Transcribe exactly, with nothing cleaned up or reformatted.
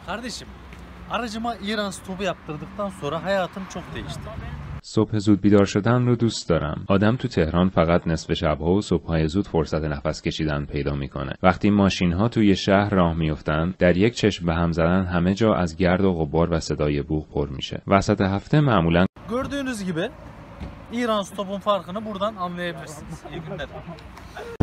Kardeşim, aracıma İran stopu yaptırdıktan sonra hayatım çok değişti. صبح زود بیدار شدن رو دوست دارم. آدم تو تهران فقط نصف شب‌ها و صبح‌های زود فرصت نفس کشیدن پیدا میکنه. وقتی ماشین‌ها توی شهر راه میافتن، در یک چشم به هم زدن همه جا از گرد و غبار و صدای بوق پر میشه. وسط هفته معمولاً Gördüğünüz gibi İran stopun farkını buradan anlayabilirsiniz. İyi günler.